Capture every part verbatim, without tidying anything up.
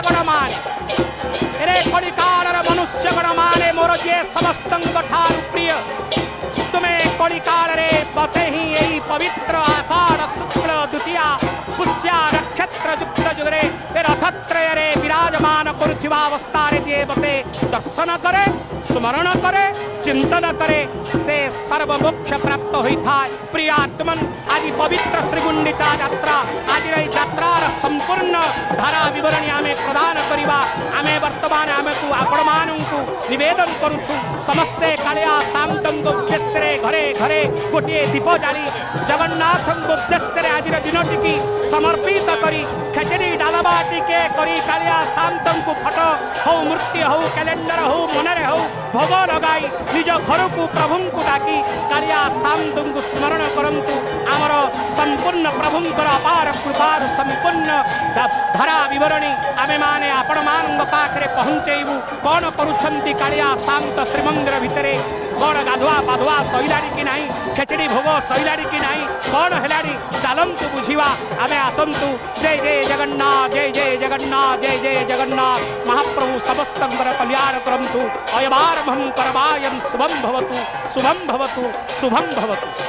गण मान रे कलिकालर मनुष्य गण माने मोर जे समस्त ठार प्रिय तुम्हें कलिकाल रे बते ही यही पवित्र आषाढ़ शुक्ल द्वितीया पुष्या नक्षत्र युक्त जुगरे रथत्रय रे विराजमान करुथिवावस्था रे जे बते दर्शन करे स्मरण करे चिंतन करे से सर्वमोक्ष प्राप्त होता है। प्रियात्मन आज पवित्र श्रीगुंडिचा यात्रा आज यात्रार संपूर्ण धारा विवरणी आमे प्रदान करिबा। आमे वर्तमान आमे को आपण मानंकु निवेदन करूछु समस्ते कालिया शांतंग उद्देश्य घरे घरे गोटे दीप जाली जगन्नाथ उद्देश्य आज दिनटी की समर्पित करी खेचड़ी डालबा टिके करी कालिया शांतंकु फटो हो मूर्ति हो कैलेंडर हो मनरे हो भोग लगाई निज घर को प्रभु को डाकी कालिया शांतंकु स्मरण करंतु आमर संपूर्ण प्रभुंकर अपार कृपार संपूर्ण धारा विवरणी आमे माने आपण मान पाखरे पहुंचेबू। कौन करुछंती कालिया शांत श्रीमंदिर भितरे कौन गाधुआ पाधुआ सैलाड़ी कि नहीं खेचड़ी भोग सैलाड़ी कि नहीं कौन हेलाड़ी चलंतु बुझिवा आमे आसंतु। जय जय जगन्नाथ जय जय जगन्नाथ जय जय जगन्नाथ महाप्रभु समस्तंकर कल्याण करंतु अयमारभं परमायं शुभं भवतु शुभं भवतु शुभं भवतु।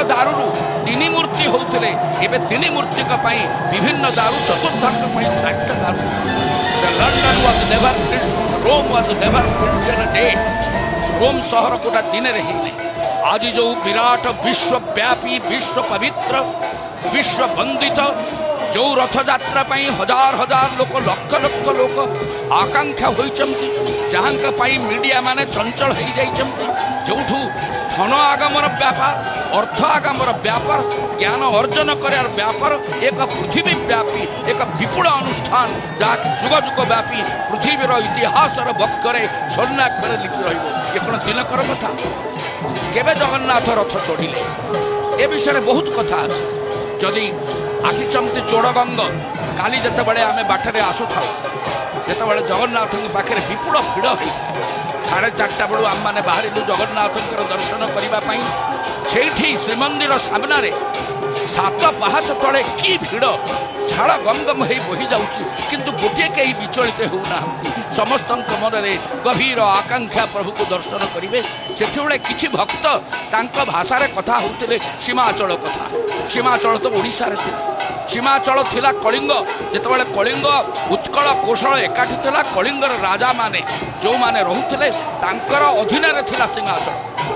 दारू तीन मूर्ति होते एवं तीन मूर्ति विभिन्न दारू चतुर्थांग चार दारू London was never built Rome was never built in a day Rome शहर गोटा दिन में आज जो विराट विश्वव्यापी विश्व पवित्र विश्व वंदित जो रथ यात्रा हजार हजार लोक लक्ष लक्ष लोक आकांक्षा होती जहाँ मीडिया माने चंचल हो जाइछन्ति जो धन आगमर व्यापार अर्थ आगमर व्यापार ज्ञान अर्जन कर व्यापार एक पृथ्वी व्यापी एक विपुल अनुष्ठान जहाँकि जुग जुग व्यापी पृथ्वीर इतिहास बक्षरे स्वर्णाक्षर लिखि रहिबो ये कौन दिनकर कथा केबे जगन्नाथ रथ चढ़िले ए विषय बहुत कथा अच्छे जदि आसीचंती चोड़गंग काली जितेबाला आम बाटरे आसुथा जितेबाला जगन्नाथ पाखे विपुल भिड़ हो साढ़े चार्टा बेलू आम मैंने बाहर जगन्नाथ दर्शन करने से श्रीमंदिर सामने सात पहाच तले कि भिड़ झाड़ गंगम हो बही जाऊँगी किंतु गोटे कहीं विचलित होना समस्त मन में गभीर आकांक्षा प्रभु को दर्शन करेंगे से किसी भक्त तांको भाषा कथा होते सीमाचल कथा सीमाचल तो ओडिशा रे सीमाचल थिला कलिंग जितेबाला कलिंग उत्कल कौशल एकाठी थिला कलिंगर राजा माने जो माने रहुथिले तांकर अधीन रे थिला सीमाचल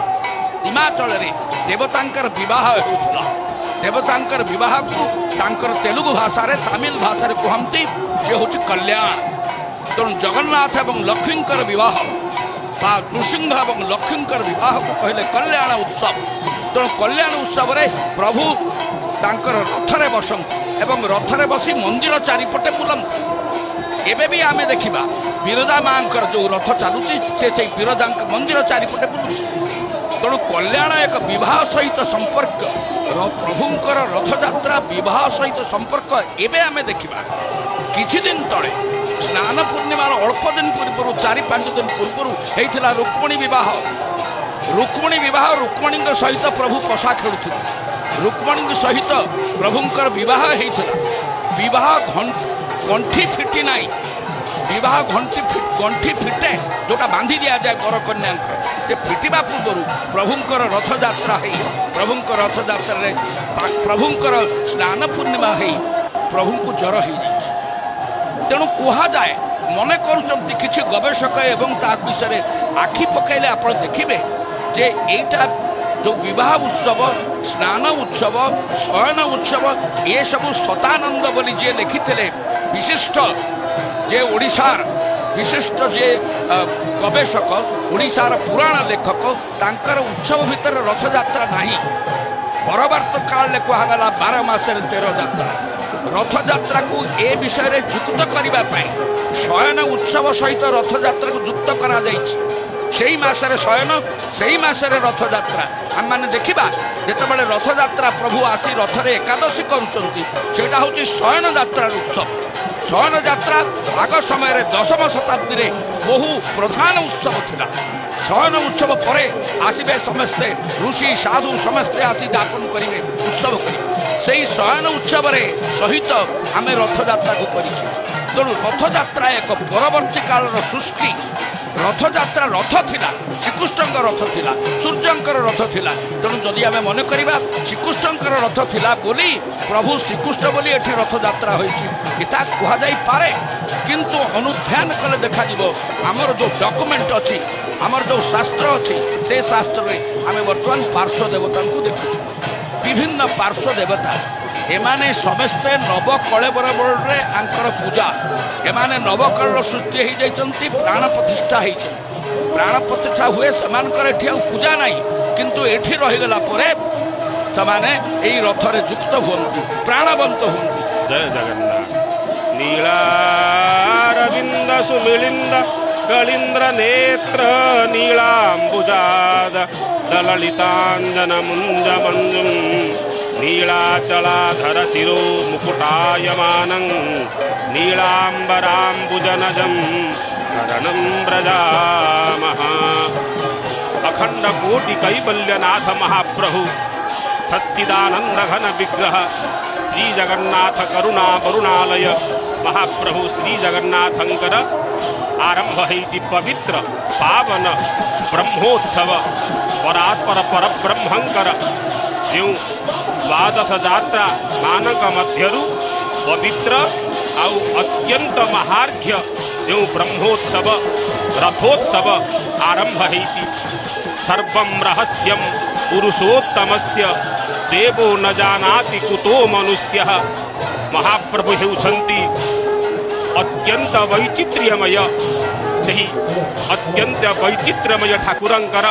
सीमाचल रे देवतांकर विवाह होउथला देवतांकर विवाह को तांकर तेलुगु भाषा रे तमिल भाषा रे कहंती जे होछि कल्याण तेणु जगन्नाथ एवं लक्ष्मींकर विवाह बा नृसिंह एवं लक्ष्मींकर विवाह को कहले कल्याण उत्सव तेणु कल्याण उत्सव रे प्रभु तांकर रथरे बसंती एवं रथरे बसी मंदिर चारिपटे बुलंती एबे भी आमे देखिबा बिरजा मांकर जो रथ चालुची से से बिरजा मंदिर चारिपटे बुलुची तेणु कल्याण एक विवाह सहित संपर्क प्रभुंकर रथयात्रा विवाह सहित संपर्क एबे आमे देखिबा किछि दिन तले स्नान पूर्णिमार अल्प दिन पूर्व चारि पांच दिन पूर्व होता रुक्मणी बह रुक्मणी बह रुक्मणी सहित प्रभु पशा खेलुले रुक्मणी सहित प्रभुंकर विवाह होता विवाह गंठी फिटी ना विवाह घंटी गंठी फिटे जोटा बांधी दि जाए बर कन्या से फिटा पूर्व प्रभुंकर रथयात्रा हो प्रभुंकर रथयात्रा प्रभुंकर स्नान पूर्णिमा हो प्रभु को ज्वर हो तेणु कहुए मन कर गवेषक एवं ता विषय आखि पकड़े आप देखिए जे एटा जो विवाह उत्सव स्नान उत्सव शयन उत्सव ये सब सतानंद बोली जे लिखिते विशिष्ट जे ओडिशार विशिष्ट जे गवेषक ओडिशार पुराण लेखक तांकर उत्सव भितर रथयात्रा नहीं परवर्त काल कहगला बार मासर तेर यात्रा रथयात्रा को ए विषय रे युक्त करने शयन उत्सव सहित रथयात्रा को युक्त करा सेई मासरे शयन सेई मासरे रथयात्रा आम मैंने देखा जितेबाला रथयात्रा प्रभु आसी रथरे एकादशी करुँचे शयन यात्रा उत्सव शयन यात्रा आग समय दशम शताब्दी में बहु प्रधान उत्सव थिला शयन उत्सव पर आसबे समस्ते ऋषि साधु समस्ते आसी दापन करेंगे उत्सव करेंगे से शयन उत्सव सहित आम रथयात्रा को कर तेणु रथयात्रा एक परवर्ती काल सृष्टि रथयात्रा रथ थिला श्रीकृष्ण रथ थिला सूर्यंकर रथ थिला तेणु जदि आम मन करवा श्रीकृष्ण रथ थिला बोली प्रभु श्रीकृष्ण बोली एठी रथयात्रा होइछि एता कुहा जाई पारे किंतु अनुध्यान कले देखा दिबो हमर जो डॉक्यूमेंट अछि हमर जो शास्त्र अछि से शास्त्र रे आमे वर्तमान पार्श्व देवता को देखु विभिन्न पार्श्व देवता एमाने समस्ते नवकलेबर रे आंकर पूजा एमाने नवकल सृष्टि हो जाइछन्ति प्राण प्रतिष्ठा होइछ प्राण प्रतिष्ठा हुए समानकर एठी पूजा नहीं किंतु एठी रहीगला परे समाने एई रथरे युक्त हुअन्ति प्राणवंत हुअन्ति। जय जगन्नाथ। नीलारविंद सुमिलिंद कलिंद्र नेत्र नीलांबुजाद दललितांजन मुंज मंजुम नीलाचलाधर शिरो मुकुटायमानं नीलांबरांबुजनजं शरणं व्रजामः। अखंड कोटि कैवल्यनाथ महाप्रभु सच्चिदानंद घन विग्रह श्री जगन्नाथ करुणा वरुणालय महाप्रभु श्री जगन्नाथंकर आरंभ है पवित्र पावन ब्रह्मोत्सव परात्पर पर ब्रह्मंकर जो द्वादश जात्रा मानक मध्यरु पवित्र आउ अत्यंत महार्घ्य जो ब्रह्मोत्सव रथोत्सव आरंभ होती सर्वं रहस्यं पुरुषोत्तमस्य देवो न जानाति कुतो मनुष्य महाप्रभु हेउछन्ति अत्यंत वैचित्र्यमय सही अत्यंत वैचित्र्यमय ठाकुरंकर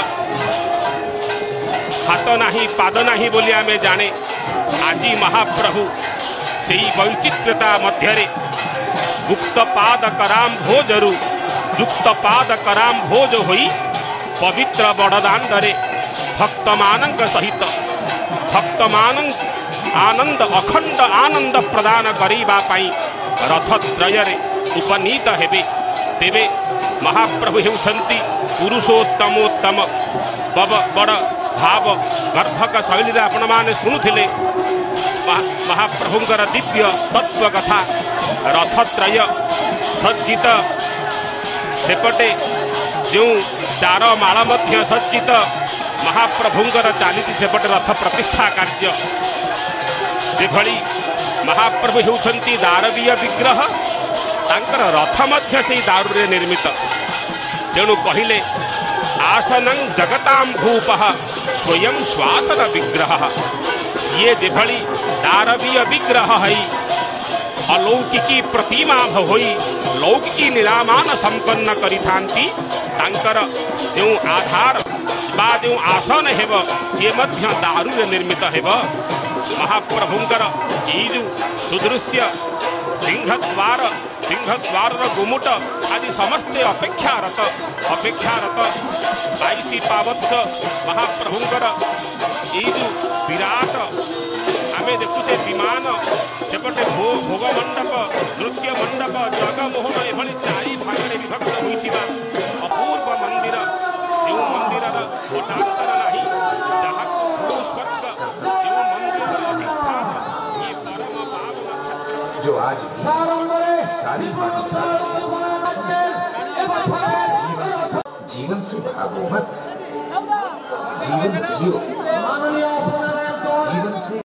हाथ नाही पाद नाही बोली आमे जाने आज महाप्रभु से वैचित्र्यता मध्यरे गुप्त पाद कराम भोजरु युक्त पाद कराम भोज होई पवित्र बड़दाण्डरे भक्तमानंक सहित भक्तमानंक आनंद अखंड आनंद प्रदान करिबा पाई रथत्रयरे उपनीत हेबे तेबे महाप्रभु हेउछन्ति पुरुषोत्तमोत्तम बब बड़ भाव गर्भक शैली आपण माने शुणुथिले महाप्रभुंकर दिव्य तत्व कथा रथत्रय सज्जित सेपटे जो चार माळ मध्य सज्जित महाप्रभुंकर चालीति सेपटे रथ प्रतिष्ठा कार्य जेभली महाप्रभु हेउछन्ति दारवीय विग्रह तांकर रथ मध्य से दारु रे निर्मित तेणु कहिले आसनं जगतां भूपः स्वयं श्वासन विग्रह ये जेभली दारवीय विग्रह है अलौकिकी प्रतिमा होई लौकिकी निरामान संपन्न करिथांती तांकर जो आधार बा जो आसन हेब सी मध्य दारु रे निर्मित हेब महाप्रभुंकर ई जो सुदृश्य सिंहद्वार सिंहद्वार गुमुट आदि समस्ते अपेक्षारत अपेक्षारत बाईस पावत्स महाप्रभुंकर ई जो विराट आमे देखुचे विमान सेपटे भोग मंडप नृत्य मंडप जगमोहन एभली चारि भागरे विभक्त होइथिबा अपूर्व मंदिर जो मंदिरर कोटांतर नाही जहाँ स्वर्ग जो मंदिर अधिष्ठान ये परम पावन जो आज सारी जीवन से भागो मत, जीवन जियो, जीवन से